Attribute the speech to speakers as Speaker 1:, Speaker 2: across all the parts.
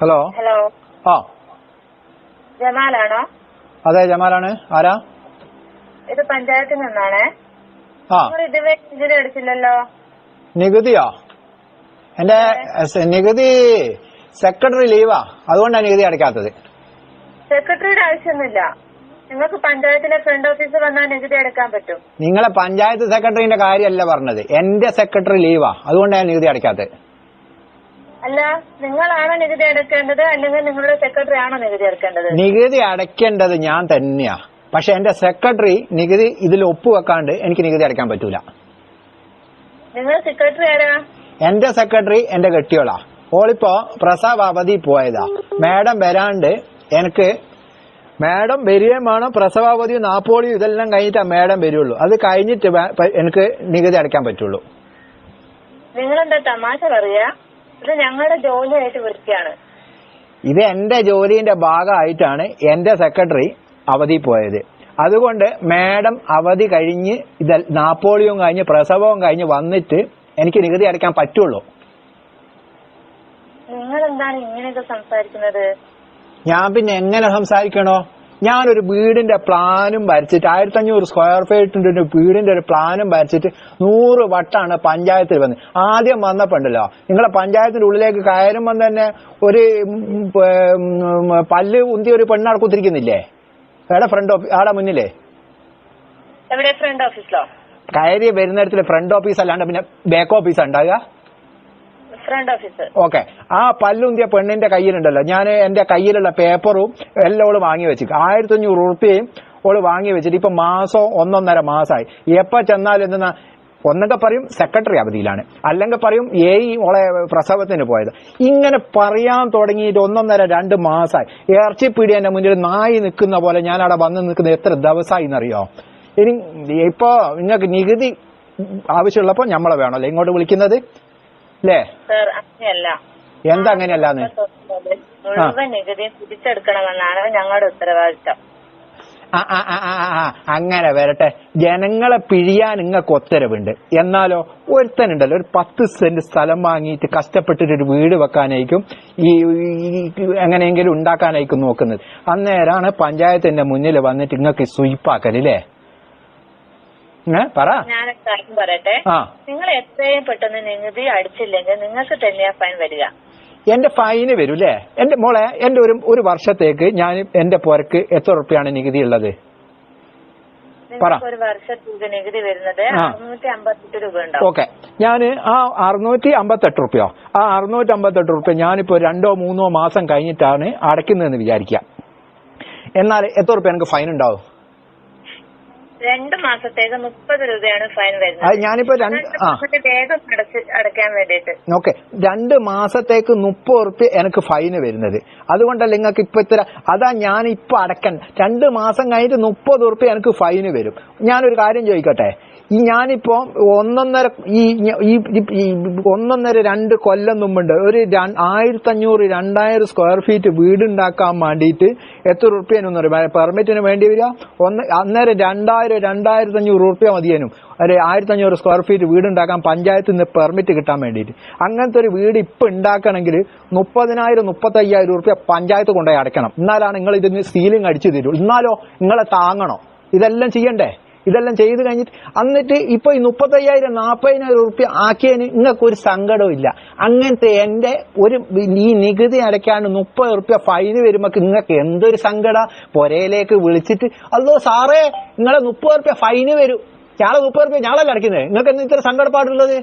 Speaker 1: Hello.
Speaker 2: Hello.
Speaker 1: ആ
Speaker 2: ജമാലാണോ?
Speaker 1: അതെ, ജമാലാണ്. ആരാ?
Speaker 2: ഇത് പഞ്ചായത്തിൽ നിന്നാണേ. ഇതുവരെ നികുതി അടിച്ചില്ലല്ലോ.
Speaker 1: നികുതിയോ? എന്റെ നികുതി സെക്രട്ടറി ലീവാ, അതുകൊണ്ടാണ് നികുതി അടയ്ക്കാത്തത്.
Speaker 2: സെക്രട്ടറിയുടെ ആവശ്യമൊന്നുമില്ല. നിങ്ങൾക്ക് പഞ്ചായത്തിലെ ഫ്രണ്ട് ഓഫീസിൽ വന്നാൽ നികുതി അടയ്ക്കാൻ പറ്റും.
Speaker 1: നിങ്ങളെ പഞ്ചായത്ത് സെക്രട്ടറിന്റെ കാര്യമല്ല പറഞ്ഞത്, എന്റെ സെക്രട്ടറി ലീവാ, അതുകൊണ്ടാണ് നികുതി അടയ്ക്കാത്തത്.
Speaker 2: അല്ല, നിങ്ങളാണോ നികുതി അടയ്ക്കേണ്ടത് അല്ലെങ്കിൽ നിങ്ങളുടെ സെക്രട്ടറി ആണോ നികുതി അടയ്ക്കേണ്ടത്?
Speaker 1: നികുതി അടയ്ക്കേണ്ടത് ഞാൻ തന്നെയാ, പക്ഷെ എന്റെ സെക്രട്ടറി നികുതി ഇതിൽ ഒപ്പുവെക്കാണ്ട് എനിക്ക് നികുതി അടയ്ക്കാൻ പറ്റൂല.
Speaker 2: നിങ്ങൾ സെക്രട്ടറി ആരാ?
Speaker 1: എന്റെ സെക്രട്ടറി എന്റെ കെട്ടിയോളാ. ഓളിപ്പോ പ്രസവ അവധി പോയതാ. മാഡം വരാണ്ട് എനിക്ക് മാഡം വരികയും വേണം. പ്രസവാവധിയും നാപ്പോളിയും ഇതെല്ലാം കഴിഞ്ഞിട്ടാ മാഡം വരുള്ളൂ. അത് കഴിഞ്ഞിട്ട് എനിക്ക് നികുതി അടയ്ക്കാൻ പറ്റുള്ളൂ.
Speaker 2: നിങ്ങളെന്താ തമാശ പറയാ? ഇത് ഞങ്ങളുടെ ജോലിയായിട്ട് വൃത്തിയാണ്.
Speaker 1: ഇത് എന്റെ ജോലിന്റെ ഭാഗമായിട്ടാണ് എന്റെ സെക്രട്ടറി അവധി പോയത്. അതുകൊണ്ട് മാഡം അവധി കഴിഞ്ഞ് ഇത് നാപ്പോളിയും കഴിഞ്ഞ് പ്രസവവും കഴിഞ്ഞ് വന്നിട്ട് എനിക്ക് നികുതി അടയ്ക്കാൻ പറ്റുള്ളൂ.
Speaker 2: നിങ്ങളെന്താണ് ഇങ്ങനെയൊക്കെ സംസാരിക്കുന്നത്?
Speaker 1: ഞാൻ പിന്നെ എങ്ങനെ സംസാരിക്കണോ? ഞാനൊരു വീടിന്റെ പ്ലാനും വരച്ചിട്ട് 1500 സ്ക്വയർ ഫീറ്റിന്റെ ഒരു വീടിന്റെ ഒരു പ്ലാനും വരച്ചിട്ട് 100 വട്ടാണ് പഞ്ചായത്തിൽ വന്ന്. ആദ്യം വന്നപ്പോണ്ടല്ലോ, നിങ്ങളെ പഞ്ചായത്തിന്റെ ഉള്ളിലേക്ക് കയറുമ്പോൾ തന്നെ ഒരു പല്ല് ഉന്തിയ ഒരു പെണ്ണാടെ കുത്തിരിക്കുന്നില്ലേ? എവിടെ ഫ്രണ്ട് ഓഫീസ്? ആടെ മുന്നിലേ
Speaker 2: എവിടെ? ഫ്രണ്ട് ഓഫീസിലോ?
Speaker 1: കയറി വരുന്നിടത്തിൽ ഫ്രണ്ട് ഓഫീസ് അല്ലാണ്ട് പിന്നെ ബാക്ക് ഓഫീസ് ഉണ്ടാകുക.
Speaker 2: Front office.
Speaker 1: ഓക്കെ. ആ പല്ലുന്തിയ പെണ്ണിന്റെ കയ്യിലുണ്ടല്ലോ, ഞാൻ എന്റെ കയ്യിലുള്ള പേപ്പറും എല്ലാം ഓള് വാങ്ങി വെച്ചിട്ട് 1500 ഉറുപ്പികയും ഓള് വാങ്ങി വെച്ചിട്ട് ഇപ്പൊ മാസം 1.5 മാസമായി. എപ്പോ ചെന്നാലും എന്തെന്നാ, ഒന്നൊക്കെ പറയും സെക്രട്ടറി അവധിയിലാണ്, അല്ലെങ്കിൽ പറയും ഓളെ പ്രസവത്തിന് പോയത്. ഇങ്ങനെ പറയാൻ തുടങ്ങിയിട്ട് 1.5-2 മാസമായി. ഇറച്ചിപ്പീടി എന്റെ മുന്നിൽ നായി നിൽക്കുന്ന പോലെ ഞാൻ അവിടെ വന്ന് നിൽക്കുന്നത് എത്ര ദിവസമായി എന്നറിയോ? ഇനി ഇപ്പോ നിങ്ങൾക്ക് നികുതി ആവശ്യമുള്ളപ്പോ നമ്മളെ വേണമല്ലോ ഇങ്ങോട്ട് വിളിക്കുന്നത് അല്ലേ? എന്താ അങ്ങനെയല്ലാന്ന്?
Speaker 2: മുഴുവൻ നികുതി തിരിച്ചെടുക്കണമെന്നാണ് ഞങ്ങളുടെ ഉത്തരവാദിത്തം.
Speaker 1: അങ്ങനെ വരട്ടെ. ജനങ്ങളെ പിഴിയാൻ നിങ്ങൾക്ക് ഉത്തരവുണ്ട്. എന്നാലോ ഒരുത്തനുണ്ടല്ലോ, ഒരു 10 സെന്റ് സ്ഥലം വാങ്ങിയിട്ട് കഷ്ടപ്പെട്ടിട്ട് ഒരു വീട് വെക്കാനായിരിക്കും ഈ എങ്ങനെയെങ്കിലും ഉണ്ടാക്കാനായിരിക്കും നോക്കുന്നത്. അന്നേരാണ് പഞ്ചായത്തിന്റെ മുന്നിൽ വന്നിട്ട് നിങ്ങൾക്ക് സ്വീപ്പാക്കല്ലേ? പറ.
Speaker 2: ഞാനൊരു കാര്യം പറയട്ടെ. നിങ്ങൾ എത്രയും പെട്ടെന്ന് നികുതി അടിച്ചില്ലെങ്കിൽ നിങ്ങൾക്ക് തന്നെയാ ഫൈൻ വരിക.
Speaker 1: എന്റെ ഫൈന് വരൂല്ലേ? എന്റെ മോളെ, എന്റെ ഒരു വർഷത്തേക്ക് ഞാൻ എന്റെ പുരക്ക് എത്ര ഉറുപ്പിയാണ് നികുതി ഉള്ളത്?
Speaker 2: ഒരു വർഷത്തേക്ക് നികുതി വരുന്നത് 658 രൂപ ഉണ്ടാവും.
Speaker 1: ഓക്കെ. ഞാൻ ആ 658 റുപ്യോ, ആ 658 റുപ്യ ഞാനിപ്പോ 2-3 മാസം കഴിഞ്ഞിട്ടാണ് അടയ്ക്കുന്നതെന്ന് വിചാരിക്കാം. എന്നാൽ എത്ര റുപ്യ എനിക്ക് ഫൈൻ ഉണ്ടാവും?
Speaker 2: 2 മാസത്തേക്ക് 30 രൂപയാണ് ഫൈൻ വരുന്നത്.
Speaker 1: അത് ഞാനിപ്പോ
Speaker 2: വേഗം അടയ്ക്കാൻ വേണ്ടിട്ട്.
Speaker 1: ഓക്കെ. 2 മാസത്തേക്ക് 30 ഉറുപ്യ എനിക്ക് ഫൈന് വരുന്നത്. അതുകൊണ്ടല്ല നിങ്ങൾക്ക് ഇപ്പൊ ഇത്ര. അതാ ഞാനിപ്പോ അടയ്ക്കാൻ 2 മാസം കഴിഞ്ഞിട്ട് 30 ഉറുപ്യ എനിക്ക് ഫൈന് വരും. ഞാനൊരു കാര്യം ചോദിക്കട്ടെ, ഞാനിപ്പോ 1.5-2 കൊല്ലം മുമ്പുണ്ട് ഒരു 1500-2000 സ്ക്വയർ ഫീറ്റ് വീടുണ്ടാക്കാൻ വേണ്ടിയിട്ട് എത്ര ഉറുപ്പ്യനും പെർമിറ്റിന് വേണ്ടി വരിക? അന്നേരം 2000-2500 ഉറുപ്പ്യ മതിയേനും ഒരു 1500 സ്ക്വയർ ഫീറ്റ് വീടുണ്ടാക്കാൻ പഞ്ചായത്തിൽ നിന്ന് പെർമിറ്റ് കിട്ടാൻ വേണ്ടിയിട്ട്. അങ്ങനത്തെ ഒരു വീട് ഇപ്പൊ ഉണ്ടാക്കണമെങ്കിൽ 30,000-35,000 ഉറുപ്പ്യ പഞ്ചായത്ത് കൊണ്ടുപോയി അടയ്ക്കണം. എന്നാലാണ് നിങ്ങൾ ഇതിന് സീലിംഗ് അടിച്ചു തരൂ. എന്നാലോ നിങ്ങളെ താങ്ങണോ? ഇതെല്ലാം ചെയ്യണ്ടേ? ഇതെല്ലാം ചെയ്ത് കഴിഞ്ഞിട്ട് എന്നിട്ട് ഇപ്പൊ ഈ 35,000-40,000 ഉറുപ്പ്യ ആക്കിയതിന് നിങ്ങൾക്ക് ഒരു സങ്കടവും ഇല്ല. അങ്ങനത്തെ എന്റെ ഈ നികുതി അടയ്ക്കാണ്ട് 30 ഉറുപ്പ്യ ഫൈന് വരുമ്പോ നിങ്ങൾക്ക് എന്തൊരു സങ്കട? പൊരയിലേക്ക് വിളിച്ചിട്ട് അല്ലോ സാറേ നിങ്ങളെ 30 ഉറുപ്പ്യ ഫൈന് വരും, ഞങ്ങളെ 30 ഉറുപ്പ്യ ഞങ്ങളല്ല അടയ്ക്കുന്നത്, നിങ്ങൾക്ക് എന്താ ഇത്ര സങ്കടപ്പാടുള്ളത്?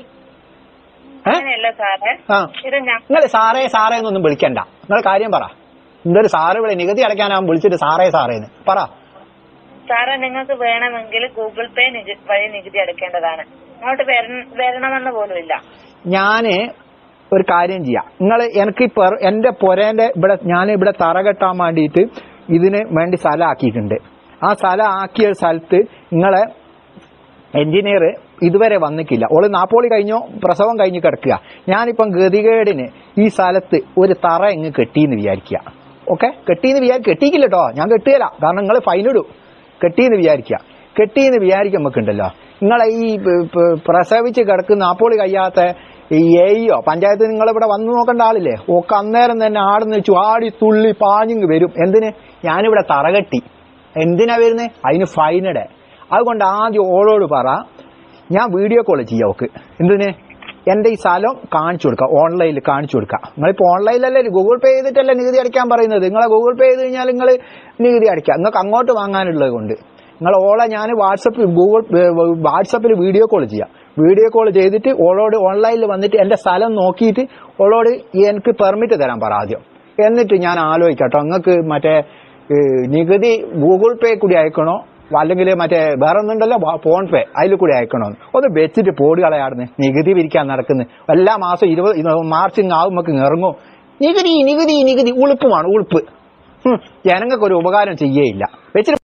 Speaker 1: നിങ്ങൾ സാറേ സാറേ എന്നൊന്നും വിളിക്കണ്ട. നിങ്ങൾ കാര്യം പറ. എന്തൊരു സാറ് വിളി? നികുതി അടയ്ക്കാനാവും വിളിച്ചിട്ട് സാറേ സാറേന്ന് പറ.
Speaker 2: സാറേ, നിങ്ങൾക്ക് വേണമെങ്കിൽ ഗൂഗിൾ പേ വഴി നികുതി അടയ്ക്കേണ്ടതാണ്. അങ്ങോട്ട് വരണമെന്ന് പോലുമില്ല.
Speaker 1: ഞാന് ഒരു കാര്യം ചെയ്യാം. നിങ്ങൾ എനിക്ക് എന്റെ പൊരേന്റെ ഞാനിവിടെ തറ കെട്ടാൻ വേണ്ടിയിട്ട് ഇതിന് വേണ്ടി സ്ഥലം ആക്കിയിട്ടുണ്ട്. ആ സ്ഥലം ആക്കിയ സ്ഥലത്ത് നിങ്ങളെ എഞ്ചിനീയർ ഇതുവരെ വന്നിട്ടില്ല. ഓള് നാപ്പോളി കഴിഞ്ഞോ പ്രസവം കഴിഞ്ഞ് കിടക്കുക. ഞാനിപ്പം ഗതികേടിന് ഈ സ്ഥലത്ത് ഒരു തറ ഇങ്ങ് കെട്ടിന്ന് വിചാരിക്കുക. ഓക്കെ, കെട്ടിക്കില്ല കേട്ടോ, ഞാൻ കെട്ടുകയില്ല, കാരണം നിങ്ങൾ ഫൈനിടും. കെട്ടിന്ന് വിചാരിക്കുമ്പോ ഉണ്ടല്ലോ, നിങ്ങളെ ഈ പ്രസവിച്ച് കിടക്കുന്ന നാപ്പോളി കഴിയാത്ത ഈ എയ്യോ പഞ്ചായത്ത് നിങ്ങളിവിടെ വന്നു നോക്കേണ്ട ആളില്ലേ ഒക്കെ അന്നേരം തന്നെ ആടുന്ന് ചാടി തുള്ളി പാഞ്ഞിങ് വരും. എന്തിന്? ഞാനിവിടെ തറകെട്ടി. എന്തിനാ വരുന്നത്? അതിന് ഫൈനടെ. അതുകൊണ്ട് ആദ്യം ഓളോട് പറ, ഞാൻ വീഡിയോ കോൾ ചെയ്യാം ഓക്ക്. എന്തിന്? എന്റെ ഈ സ്ഥലം കാണിച്ചു കൊടുക്കാം, ഓൺലൈനിൽ കാണിച്ചു കൊടുക്കാം. നിങ്ങളിപ്പോ ഓൺലൈനിലല്ലേ ഗൂഗിൾ പേ ചെയ്തിട്ടല്ലേ നികുതി അടയ്ക്കാൻ പറയുന്നത്. നിങ്ങളെ ഗൂഗിൾ പേ ചെയ്ത് കഴിഞ്ഞാൽ നിങ്ങൾ നികുതി അടയ്ക്കാം. നിങ്ങൾക്ക് അങ്ങോട്ട് വാങ്ങാനുള്ളത് കൊണ്ട് നിങ്ങൾ ഓളെ ഞാൻ വാട്സപ്പിൽ വീഡിയോ കോൾ ചെയ്യാം. വീഡിയോ കോൾ ചെയ്തിട്ട് ഓളോട് ഓൺലൈനിൽ വന്നിട്ട് എന്റെ സ്ഥലം നോക്കിയിട്ട് ഓളോട് എനിക്ക് പെർമിറ്റ് തരാൻ പറ ആദ്യം. എന്നിട്ട് ഞാൻ ആലോചിക്കട്ടോ നിങ്ങൾക്ക് മറ്റേ നികുതി ഗൂഗിൾ പേ കൂടി അയക്കണോ അല്ലെങ്കിൽ മറ്റേ വേറെ ഒന്നുണ്ടല്ലോ ഫോൺ പേ അതിൽ കൂടി അയക്കണോ ഒന്ന് വെച്ചിട്ട് പോടി കളയാടുന്ന്. നികുതി പിരിക്കാൻ നടക്കുന്നത് എല്ലാ മാസം 20 മാർച്ച് ആവുമ്പോ ഇറങ്ങും. നികുതി നികുതി നികുതി ഉളുപ്പുമാണ് ഉളുപ്പ്. ജനങ്ങൾക്ക് ഒരു ഉപകാരം ചെയ്യേയില്ല വെച്ചിട്ട്